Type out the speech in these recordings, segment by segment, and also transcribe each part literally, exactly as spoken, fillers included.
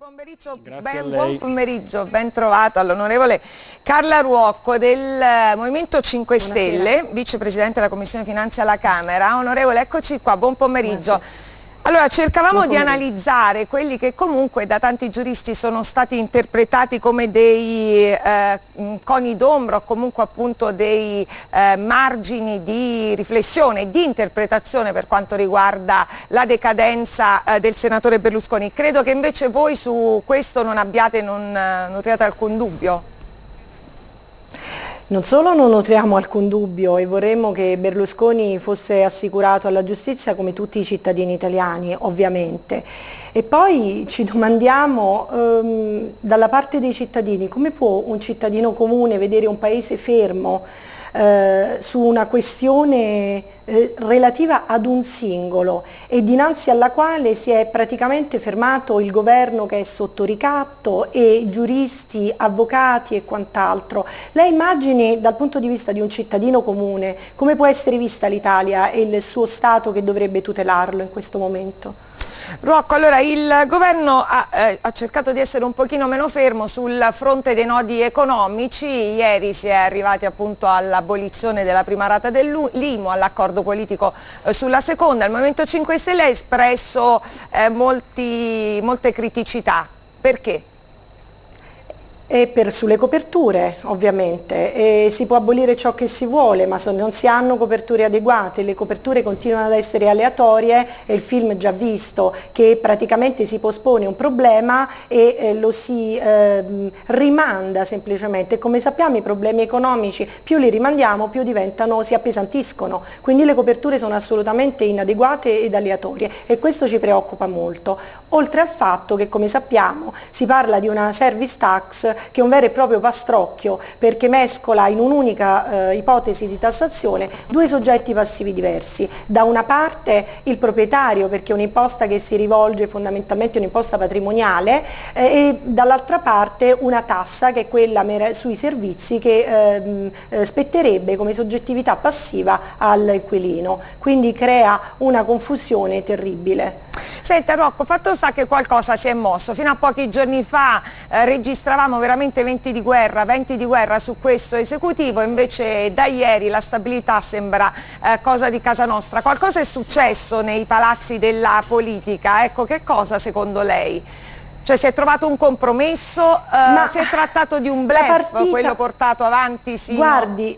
pomeriggio, Grazie ben, buon pomeriggio, ben trovato all'onorevole Carla Ruocco del Movimento cinque Stelle, Buonasera. Vicepresidente della Commissione Finanze alla Camera. Onorevole, eccoci qua, buon pomeriggio. Buonasera. Allora, cercavamo di analizzare quelli che comunque da tanti giuristi sono stati interpretati come dei eh, coni d'ombra o comunque appunto dei eh, margini di riflessione e di interpretazione per quanto riguarda la decadenza eh, del senatore Berlusconi. Credo che invece voi su questo non abbiate, non nutriate alcun dubbio. Non solo non nutriamo alcun dubbio e vorremmo che Berlusconi fosse assicurato alla giustizia come tutti i cittadini italiani, ovviamente. E poi ci domandiamo ehm, dalla parte dei cittadini come può un cittadino comune vedere un paese fermo eh, su una questione eh, relativa ad un singolo e dinanzi alla quale si è praticamente fermato il governo che è sotto ricatto e giuristi, avvocati e quant'altro. Lei immagini dal punto di vista di un cittadino comune come può essere vista l'Italia e il suo Stato che dovrebbe tutelarlo in questo momento? Ruocco, allora il governo ha, eh, ha cercato di essere un pochino meno fermo sul fronte dei nodi economici. Ieri si è arrivati appunto all'abolizione della prima rata dell'I M U, all'accordo politico eh, sulla seconda. Il Movimento cinque Stelle ha espresso eh, molti, molte criticità. Perché? E per, sulle coperture ovviamente, e si può abolire ciò che si vuole ma se non si hanno coperture adeguate, le coperture continuano ad essere aleatorie e il film già visto che praticamente si pospone un problema e eh, lo si eh, rimanda semplicemente. Come sappiamo i problemi economici più li rimandiamo più diventano, si appesantiscono, quindi le coperture sono assolutamente inadeguate ed aleatorie e questo ci preoccupa molto, oltre al fatto che come sappiamo si parla di una service tax che è un vero e proprio pastrocchio perché mescola in un'unica eh, ipotesi di tassazione due soggetti passivi diversi. Da una parte il proprietario perché è un'imposta che si rivolge fondamentalmente a un'imposta patrimoniale eh, e dall'altra parte una tassa che è quella sui servizi che eh, spetterebbe come soggettività passiva all'inquilino. Quindi crea una confusione terribile. Senta Ruocco, fatto sta che qualcosa si è mosso. Fino a pochi giorni fa eh, registravamo veramente venti di guerra, venti di guerra su questo esecutivo, invece da ieri la stabilità sembra eh, cosa di casa nostra. Qualcosa è successo nei palazzi della politica, ecco, che cosa secondo lei? Cioè si è trovato un compromesso, eh, Ma si è trattato di un bluff, partita... quello portato avanti sino... Guardi,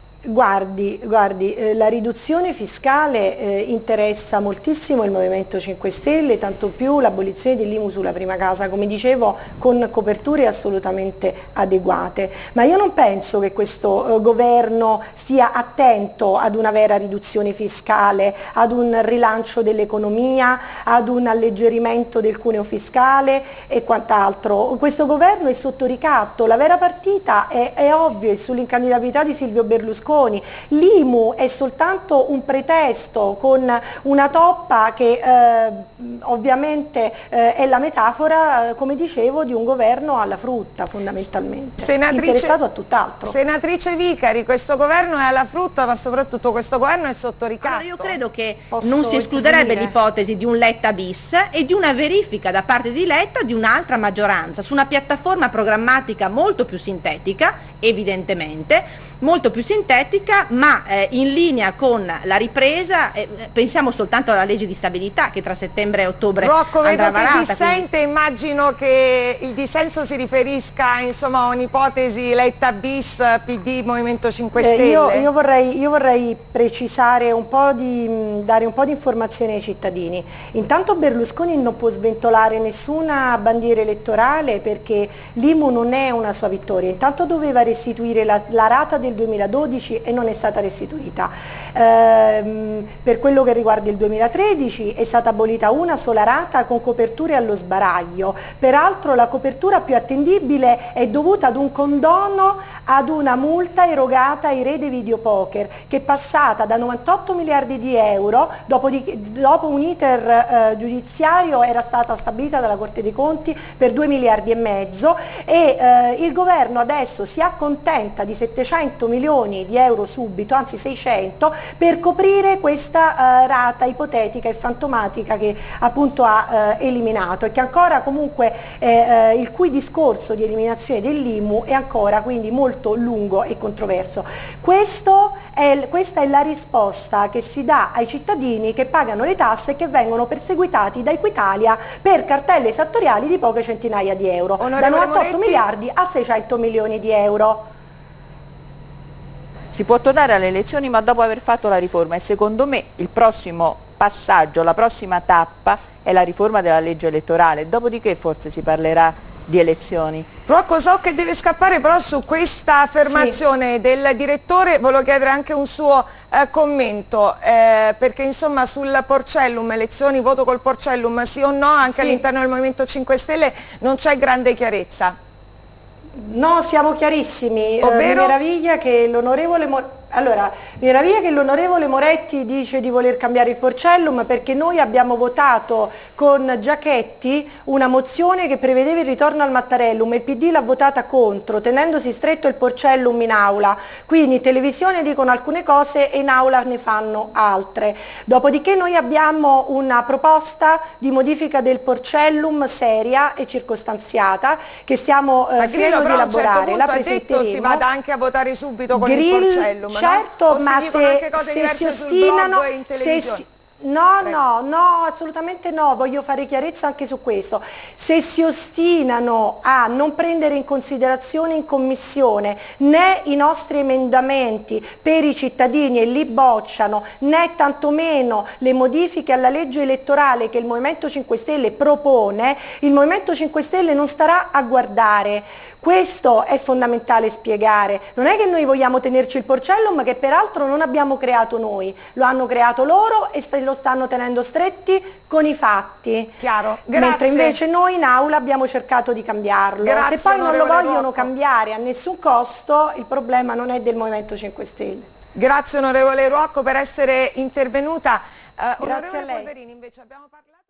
Guardi, guardi eh, la riduzione fiscale eh, interessa moltissimo il Movimento cinque Stelle, tanto più l'abolizione dell'I M U sulla prima casa, come dicevo, con coperture assolutamente adeguate. Ma io non penso che questo eh, governo stia attento ad una vera riduzione fiscale, ad un rilancio dell'economia, ad un alleggerimento del cuneo fiscale e quant'altro. Questo governo è sotto ricatto, la vera partita è, è ovvia, è sull'incandidabilità di Silvio Berlusconi. L'I M U è soltanto un pretesto con una toppa che eh, ovviamente eh, è la metafora, eh, come dicevo, di un governo alla frutta fondamentalmente, senatrice, interessato a tutt'altro. Senatrice Vicari, questo governo è alla frutta ma soprattutto questo governo è sotto ricatto. Allora io credo che Posso non si escluderebbe l'ipotesi di un Letta bis e di una verifica da parte di Letta di un'altra maggioranza su una piattaforma programmatica molto più sintetica, evidentemente, molto più sintetica ma eh, in linea con la ripresa, eh, pensiamo soltanto alla legge di stabilità che tra settembre e ottobre Ruocco, andrà vedo varata, che dissente, quindi... immagino che il dissenso si riferisca insomma a un'ipotesi Letta bis, P D, Movimento cinque Stelle. Eh, io, io, vorrei, io vorrei precisare un po' di, mh, dare un po' di informazioni ai cittadini. Intanto Berlusconi non può sventolare nessuna bandiera elettorale perché l'I M U non è una sua vittoria, intanto doveva restituire la, la rata del duemiladodici e non è stata restituita. Ehm, per quello che riguarda il duemilatredici è stata abolita una sola rata con coperture allo sbaraglio, peraltro la copertura più attendibile è dovuta ad un condono ad una multa erogata ai re dei videopoker che è passata da novantotto miliardi di euro, dopo, di, dopo un iter eh, giudiziario era stata stabilita dalla Corte dei Conti per due miliardi e mezzo e eh, il governo adesso si accontenta di settecento cinquecento milioni di euro subito, anzi seicento, per coprire questa eh, rata ipotetica e fantomatica che appunto ha eh, eliminato e che ancora comunque eh, il cui discorso di eliminazione dell'I M U è ancora quindi molto lungo e controverso. Questo è, questa è la risposta che si dà ai cittadini che pagano le tasse e che vengono perseguitati da Equitalia per cartelle esattoriali di poche centinaia di euro, Onorevole da novantotto Moretti. miliardi a seicento milioni di euro. Si può tornare alle elezioni ma dopo aver fatto la riforma, e secondo me il prossimo passaggio, la prossima tappa è la riforma della legge elettorale, dopodiché forse si parlerà di elezioni. Rocco, so che deve scappare, però su questa affermazione sì. del direttore volevo chiedere anche un suo eh, commento, eh, perché insomma sul Porcellum, elezioni, voto col Porcellum, sì o no, anche sì. all'interno del Movimento cinque Stelle non c'è grande chiarezza. No, siamo chiarissimi. Ovvero? Eh, mi meraviglia che l'onorevole Moretti... Allora, mi meraviglia che l'onorevole Moretti dice di voler cambiare il Porcellum perché noi abbiamo votato con Giachetti una mozione che prevedeva il ritorno al Mattarellum e il P D l'ha votata contro, tenendosi stretto il Porcellum in aula. Quindi in televisione dicono alcune cose e in aula ne fanno altre. Dopodiché noi abbiamo una proposta di modifica del Porcellum seria e circostanziata che stiamo eh, finendo di elaborare. La presenteremo. Si vada anche a votare subito con Grill, il Porcellum. Certo, no? ma se, se si ostinano, se si, no, Prego. no, no, assolutamente no, voglio fare chiarezza anche su questo. Se si ostinano a non prendere in considerazione in commissione né i nostri emendamenti per i cittadini e li bocciano, né tantomeno le modifiche alla legge elettorale che il Movimento cinque Stelle propone, il Movimento cinque Stelle non starà a guardare. Questo è fondamentale spiegare. Non è che noi vogliamo tenerci il Porcellum, che peraltro non abbiamo creato noi, lo hanno creato loro e lo stanno tenendo stretti con i fatti. Chiaro. Grazie. Mentre invece noi in aula abbiamo cercato di cambiarlo. Grazie, se poi non lo vogliono Rocco. cambiare a nessun costo, il problema non è del Movimento cinque Stelle. Grazie onorevole Rocco per essere intervenuta. Uh, Grazie onorevole a lei. Polverini, invece abbiamo parlato...